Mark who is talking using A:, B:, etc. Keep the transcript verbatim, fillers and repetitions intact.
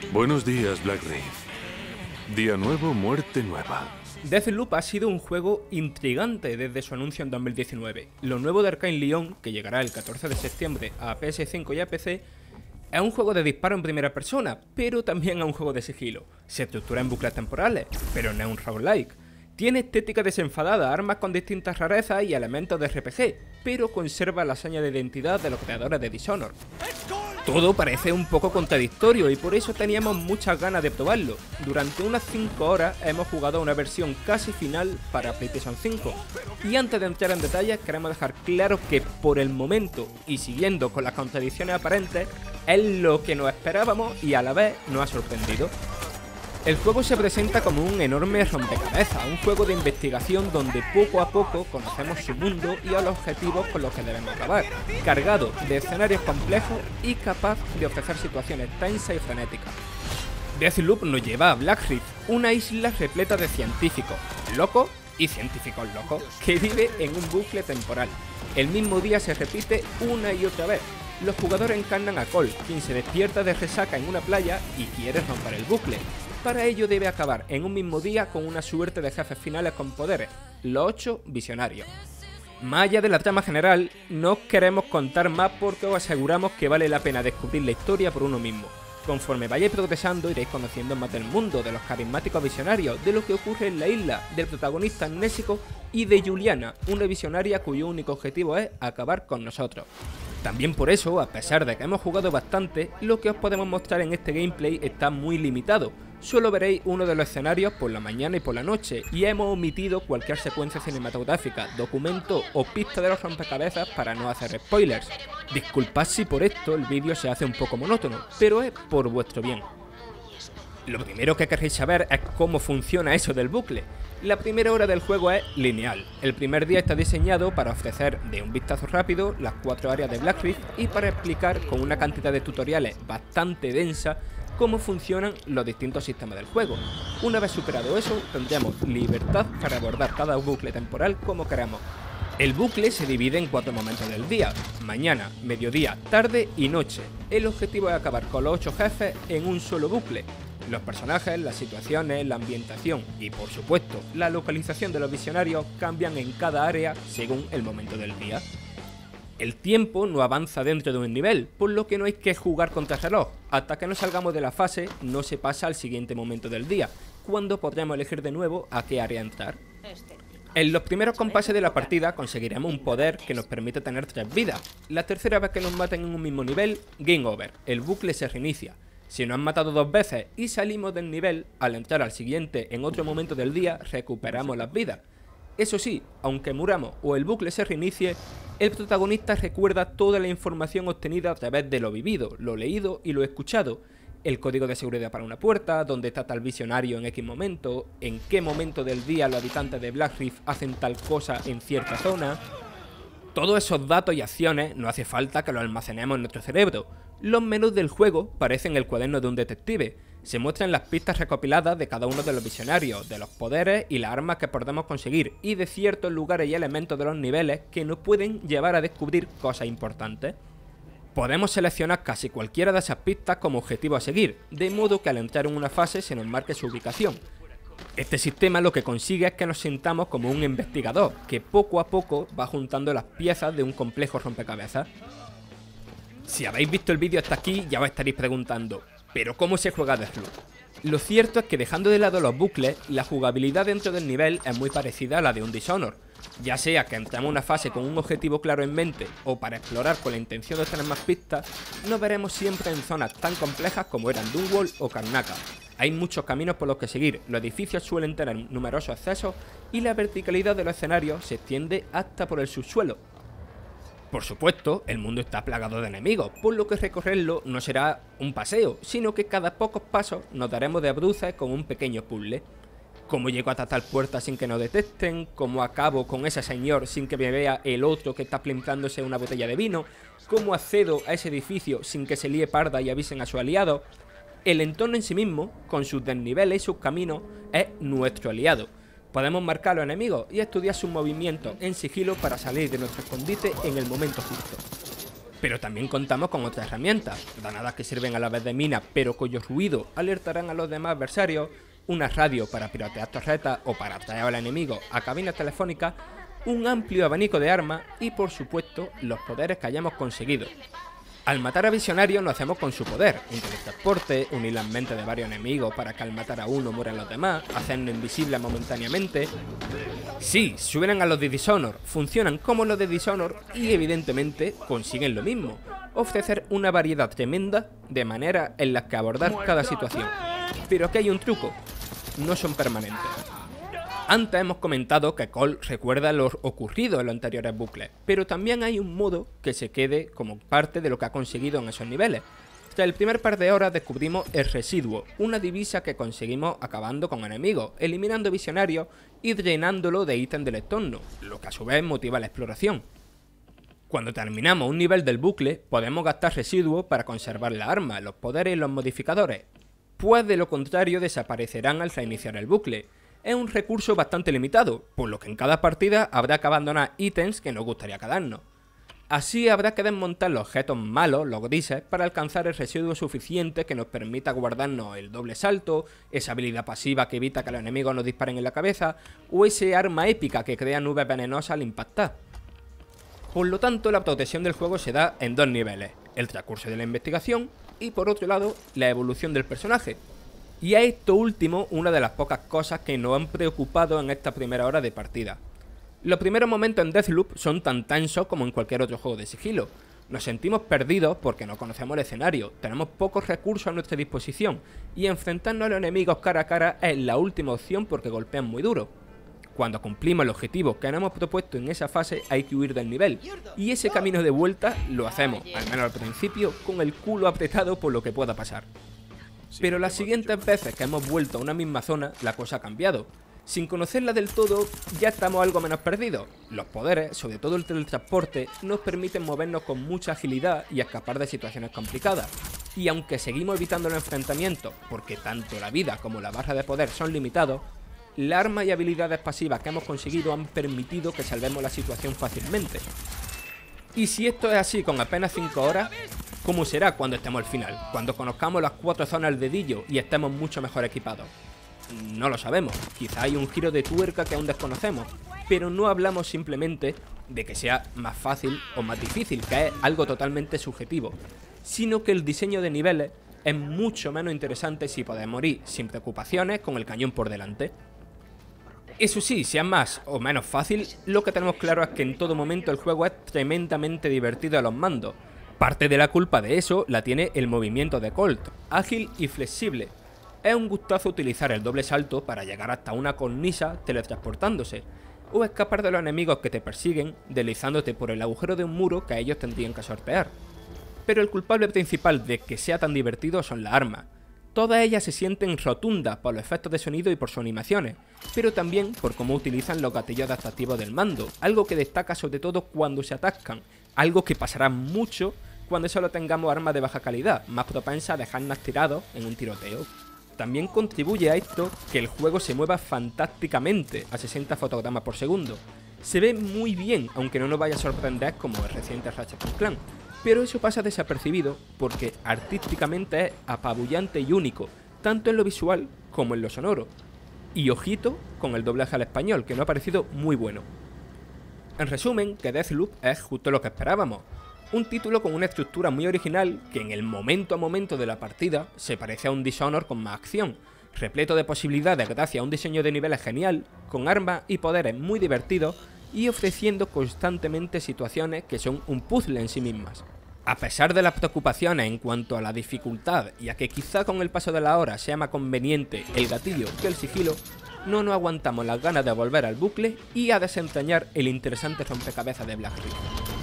A: Buenos días, Black Reef. Día nuevo, muerte nueva.
B: Deathloop ha sido un juego intrigante desde su anuncio en dos mil diecinueve. Lo nuevo de Arkane Lyon, que llegará el catorce de septiembre a P S cinco y a P C, es un juego de disparo en primera persona, pero también es un juego de sigilo. Se estructura en bucles temporales, pero no es un roguelike. Tiene estética desenfadada, armas con distintas rarezas y elementos de R P G, pero conserva la seña de identidad de los creadores de Dishonored. Todo parece un poco contradictorio y por eso teníamos muchas ganas de probarlo. Durante unas cinco horas hemos jugado a una versión casi final para PlayStation cinco. Y antes de entrar en detalles queremos dejar claro que por el momento, y siguiendo con las contradicciones aparentes, es lo que nos esperábamos y a la vez nos ha sorprendido. El juego se presenta como un enorme rompecabezas, un juego de investigación donde poco a poco conocemos su mundo y a los objetivos con los que debemos acabar, cargado de escenarios complejos y capaz de ofrecer situaciones tensas y frenéticas. Deathloop nos lleva a Black Reef, una isla repleta de científicos, locos y científicos locos, que vive en un bucle temporal. El mismo día se repite una y otra vez. Los jugadores encarnan a Cole, quien se despierta de resaca en una playa y quiere romper el bucle. Para ello debe acabar en un mismo día con una suerte de jefes finales con poderes, los ocho visionarios. Más allá de la trama general, no os queremos contar más porque os aseguramos que vale la pena descubrir la historia por uno mismo. Conforme vayáis progresando iréis conociendo más del mundo, de los carismáticos visionarios, de lo que ocurre en la isla, del protagonista amnésico y de Juliana, una visionaria cuyo único objetivo es acabar con nosotros. También por eso, a pesar de que hemos jugado bastante, lo que os podemos mostrar en este gameplay está muy limitado. Solo veréis uno de los escenarios por la mañana y por la noche, y hemos omitido cualquier secuencia cinematográfica, documento o pista de los rompecabezas para no hacer spoilers. Disculpad si por esto el vídeo se hace un poco monótono, pero es por vuestro bien. Lo primero que querréis saber es cómo funciona eso del bucle. La primera hora del juego es lineal. El primer día está diseñado para ofrecer de un vistazo rápido las cuatro áreas de Black Reef y para explicar con una cantidad de tutoriales bastante densa cómo funcionan los distintos sistemas del juego. Una vez superado eso, tendremos libertad para abordar cada bucle temporal como queramos. El bucle se divide en cuatro momentos del día: mañana, mediodía, tarde y noche. El objetivo es acabar con los ocho jefes en un solo bucle. Los personajes, las situaciones, la ambientación y, por supuesto, la localización de los visionarios cambian en cada área según el momento del día. El tiempo no avanza dentro de un nivel, por lo que no hay que jugar contra reloj. Hasta que no salgamos de la fase, no se pasa al siguiente momento del día, cuando podremos elegir de nuevo a qué área entrar. En los primeros compases de la partida conseguiremos un poder que nos permite tener tres vidas. La tercera vez que nos maten en un mismo nivel, game over, el bucle se reinicia. Si nos han matado dos veces y salimos del nivel, al entrar al siguiente en otro momento del día, recuperamos las vidas. Eso sí, aunque muramos o el bucle se reinicie, el protagonista recuerda toda la información obtenida a través de lo vivido, lo leído y lo escuchado. El código de seguridad para una puerta, dónde está tal visionario en X momento, en qué momento del día los habitantes de Black Reef hacen tal cosa en cierta zona. Todos esos datos y acciones no hace falta que los almacenemos en nuestro cerebro. Los menús del juego parecen el cuaderno de un detective. Se muestran las pistas recopiladas de cada uno de los visionarios, de los poderes y las armas que podemos conseguir, y de ciertos lugares y elementos de los niveles que nos pueden llevar a descubrir cosas importantes. Podemos seleccionar casi cualquiera de esas pistas como objetivo a seguir, de modo que al entrar en una fase se nos marque su ubicación. Este sistema lo que consigue es que nos sintamos como un investigador, que poco a poco va juntando las piezas de un complejo rompecabezas. Si habéis visto el vídeo hasta aquí ya os estaréis preguntando, ¿pero cómo se juega Deathloop? Lo cierto es que dejando de lado los bucles, la jugabilidad dentro del nivel es muy parecida a la de un Dishonored. Ya sea que entramos a una fase con un objetivo claro en mente o para explorar con la intención de tener más pistas, nos veremos siempre en zonas tan complejas como eran Dunwall o Karnaca. Hay muchos caminos por los que seguir, los edificios suelen tener numerosos accesos y la verticalidad de los escenarios se extiende hasta por el subsuelo. Por supuesto, el mundo está plagado de enemigos, por lo que recorrerlo no será un paseo, sino que cada pocos pasos nos daremos de bruces con un pequeño puzzle. Cómo llego hasta tal puerta sin que nos detecten, cómo acabo con ese señor sin que me vea el otro que está plimplándose una botella de vino, cómo accedo a ese edificio sin que se líe parda y avisen a sus aliados. El entorno en sí mismo, con sus desniveles y sus caminos, es nuestro aliado. Podemos marcar a los enemigos y estudiar sus movimientos en sigilo para salir de nuestro escondite en el momento justo. Pero también contamos con otras herramientas, granadas que sirven a la vez de mina pero cuyo ruido alertarán a los demás adversarios, una radio para pirotear torretas o para atraer al enemigo a cabinas telefónicas, un amplio abanico de armas y por supuesto los poderes que hayamos conseguido. Al matar a Visionario lo hacemos con su poder, un teletransporte, unir las mentes de varios enemigos para que al matar a uno mueran los demás, hacernos invisibles momentáneamente. Sí, suenan a los de Dishonored, funcionan como los de Dishonored y evidentemente consiguen lo mismo, ofrecer una variedad tremenda de maneras en las que abordar cada situación. Pero aquí hay un truco, no son permanentes. Antes hemos comentado que Cole recuerda lo ocurrido en los anteriores bucles, pero también hay un modo que se quede como parte de lo que ha conseguido en esos niveles. Tras el primer par de horas descubrimos el Residuo, una divisa que conseguimos acabando con enemigos, eliminando visionarios y drenándolo de ítems del entorno, lo que a su vez motiva la exploración. Cuando terminamos un nivel del bucle, podemos gastar Residuo para conservar la arma, los poderes y los modificadores, pues de lo contrario desaparecerán al reiniciar el bucle. Es un recurso bastante limitado, por lo que en cada partida habrá que abandonar ítems que nos gustaría quedarnos. Así habrá que desmontar los objetos malos, los grises, para alcanzar el residuo suficiente que nos permita guardarnos el doble salto, esa habilidad pasiva que evita que los enemigos nos disparen en la cabeza, o ese arma épica que crea nubes venenosas al impactar. Por lo tanto, la protección del juego se da en dos niveles, el transcurso de la investigación y por otro lado, la evolución del personaje. Y a esto último, una de las pocas cosas que nos han preocupado en esta primera hora de partida. Los primeros momentos en Deathloop son tan tensos como en cualquier otro juego de sigilo. Nos sentimos perdidos porque no conocemos el escenario, tenemos pocos recursos a nuestra disposición, y enfrentarnos a los enemigos cara a cara es la última opción porque golpean muy duro. Cuando cumplimos el objetivo que nos hemos propuesto en esa fase hay que huir del nivel, y ese camino de vuelta lo hacemos, al menos al principio, con el culo apretado por lo que pueda pasar. Pero las siguientes veces que hemos vuelto a una misma zona, la cosa ha cambiado. Sin conocerla del todo, ya estamos algo menos perdidos. Los poderes, sobre todo el teletransporte, nos permiten movernos con mucha agilidad y escapar de situaciones complicadas. Y aunque seguimos evitando los enfrentamientos, porque tanto la vida como la barra de poder son limitados, las armas y habilidades pasivas que hemos conseguido han permitido que salvemos la situación fácilmente. Y si esto es así con apenas cinco horas, ¿cómo será cuando estemos al final? Cuando conozcamos las cuatro zonas al dedillo y estemos mucho mejor equipados. No lo sabemos, quizá hay un giro de tuerca que aún desconocemos, pero no hablamos simplemente de que sea más fácil o más difícil, que es algo totalmente subjetivo, sino que el diseño de niveles es mucho menos interesante si podemos ir sin preocupaciones con el cañón por delante. Eso sí, sea más o menos fácil, lo que tenemos claro es que en todo momento el juego es tremendamente divertido a los mandos. Parte de la culpa de eso la tiene el movimiento de Colt, ágil y flexible. Es un gustazo utilizar el doble salto para llegar hasta una cornisa teletransportándose, o escapar de los enemigos que te persiguen deslizándote por el agujero de un muro que ellos tendrían que sortear. Pero el culpable principal de que sea tan divertido son las armas. Todas ellas se sienten rotundas por los efectos de sonido y por sus animaciones, pero también por cómo utilizan los gatillos adaptativos del mando, algo que destaca sobre todo cuando se atascan, algo que pasará mucho cuando solo tengamos armas de baja calidad, más propensas a dejarnos tirados en un tiroteo. También contribuye a esto que el juego se mueva fantásticamente a sesenta fotogramas por segundo. Se ve muy bien, aunque no nos vaya a sorprender como el reciente Ratchet and Clank, pero eso pasa desapercibido porque artísticamente es apabullante y único, tanto en lo visual como en lo sonoro. Y ojito con el doblaje al español, que no ha parecido muy bueno. En resumen, que Deathloop es justo lo que esperábamos. Un título con una estructura muy original que en el momento a momento de la partida se parece a un Dishonored con más acción, repleto de posibilidades gracias a un diseño de niveles genial, con armas y poderes muy divertidos y ofreciendo constantemente situaciones que son un puzzle en sí mismas. A pesar de las preocupaciones en cuanto a la dificultad y a que quizá con el paso de la hora sea más conveniente el gatillo que el sigilo, no nos aguantamos las ganas de volver al bucle y a desentrañar el interesante rompecabezas de Black Rift.